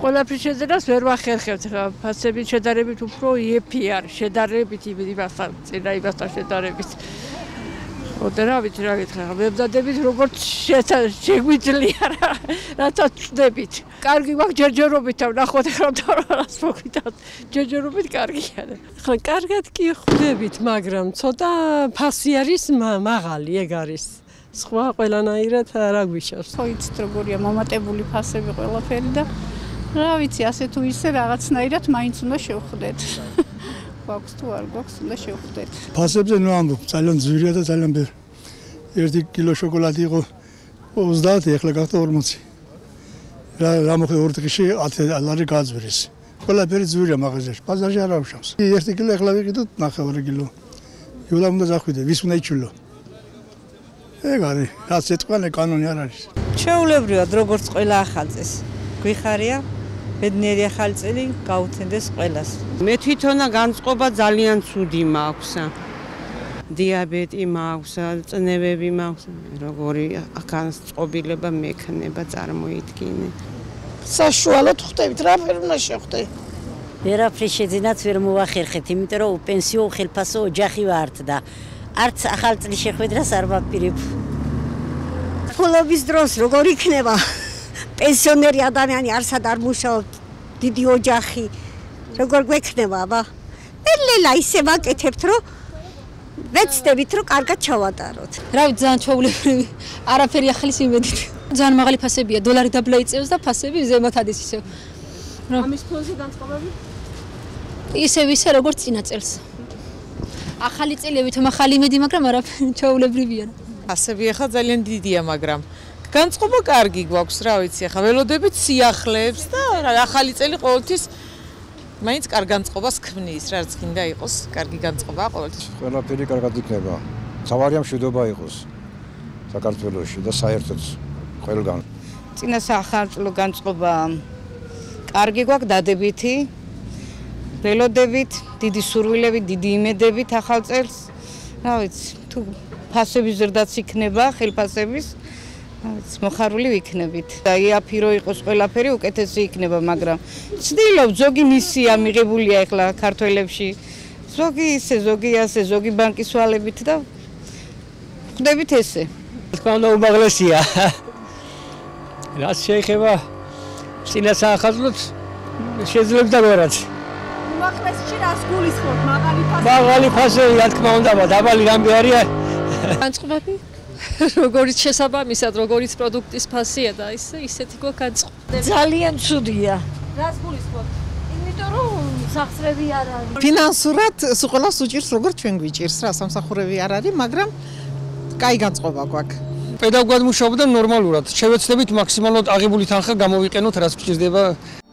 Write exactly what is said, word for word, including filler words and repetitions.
ყველაფრის შეძენას ვერ ვახერხებთ რა. ფასებით შედარებით უფრო იეფი არის, შედარებით იმასთან, წინა იმასთან შედარებით. ოდე რა ვიცი რა გითხრა, მებრძადებით როგორც შეგვიძლია რა, რასაც ვწდებით. კარგი გვაქვს ჯერჯერობით ვნახოთ ახლა თორას მოგვითავთ. ჯერჯერობით კარგია. ახლა კარგად კი ხვდებით, მაგრამ ცოტა ფასი არის მაღალი, ეგ არის. სხვა ყველანაირად რა გვიშავს. ხო იცით როგორია მომატებული ფასები ყველაფერი და რა ვიცი, ასე თუ ისე რაღაცნაირად მაინც უნდა შევხვდეთ. გვაქვს თუ არ გვაქვს, უნდა შევხვდეთ. ფასებზე ნუ ამბობ, ძალიან ძვირია და ძალიან ბევრი. ერთი კილო შოკოლადი იყო ოცდაათი, ახლა გახდა ორმოცი. რა რა მოხდა ორ დღეში ათი ლარი გააძვირეს. ყველაფერი ძვირია მაღაზიაში. ბაზარში არ ავშავს. ერთი კილო ახლა ვიყიდოთ ნახევარი კილო. იულა უნდა დახვიდე, ვის უნდა იჩვილო. ეგ არის, რაც ეთქვანე კანონი არ არის. ჩვეულებრივად როგორც ყველა ახალწეს გვიხარია ბედნიერი ახალი წელი გაუცენდეს ყველას. მე თვითონა განწყობა ძალიან ცუდი მაქვს. დიაბეტი მაქვს, წნევები მაქვს, როგორი განწყობილება მექნება წარმოიდგინე. საშუალოდ ხვდებით, რა ფერ უნდა შევხვდე. ვერაფრის შეძენაც ვერ მოვახერხეთ, იმიტომ რომ პენსიო ხელფასო ოჯახი ვართ და არც ახალ წლის შეხვედრას არ ვაპირებ. ფულობის დროს როგორ იქნება? პენსიონერი ადამიანი არსად არ მუშაობ, დიდი ოჯახი, როგორ გვექნება, აბა? ელელა ისე ვაკეთებთ, რომ ვეცდებით, რომ კარგად ჩავატაროთ. რა ვიცი, ძალიან ჩვეულებრივი, არაფერი ახლის იმედით. ძალიან მაღალი ფასებია, დოლარი დაბლა იწევს და ფასები ზემოთ ადის ისევ. ამის ფონზე განწყობები? ისევ ისე როგორც წინა წელს. ახალი წელია, ვითომ ახალი იმედი, მაგრამ არაფერი ჩვეულებრივია. ფასები ახლა ძალიან დიდია, მაგრამ განწყობა კარგი გვაქვს, რა ვიცი, ახლა ველოდებით სიახლეებს და ახალი წელი ყოველთვის მაინც კარგ განწყობას ქმნის, რაც გინდა იყოს, კარგი განწყობა ყოველთვის. ყველაფერი კარგად იქნება. თავარია მშვიდობა იყოს საქართველოში და საერთოდ ყველგან. წინა საახალწლო განწყობა კარგი გვაქვს, დადებითი. ველოდებით, დიდი სურვილებით, დიდი იმედებით ახალ წელს. რა ვიცი, თუ ფასების ზრდაც იქნება, ხელფასების მოხარული ვიქნებით. და იაფი რო იყოს ყველაფერი უკეთესი იქნება, მაგრამ ვცდილობ, ზოგი მისია მიღებულია ახლა ქართველებში. ზოგი ისე, ზოგი ასე, ზოგი ბანკის ვალებით და ხვდებით ესე. თქმა უნდა უმაღლესია. რაც შეეხება წინა საახალწლოთ შეძლებდა ვერაც. უმაღლესში რას გულისხმობ? მაღალი ფასი. მაღალი ფასი, რა თქმა უნდა, დაბალი რამე არის. განწყობები როგორიც შესაბამისად, როგორიც პროდუქტის ფასია და ისე ისეთი გვაქვს განწყობა. ძალიან ცუდია. რას გულისხმობ? იმიტომ რომ სახსრები არ არის. ფინანსურად სულ ყველას უჭირს, როგორც ჩვენ გვიჭირს, რა სამსახურები არ არის, მაგრამ კაი განწყობა გვაქვს. პედაგოგად მუშაობ და ნორმალურად. შევეცდებით მაქსიმალურად აღებული თანხა გამოვიყენოთ, რაც გვჭირდება.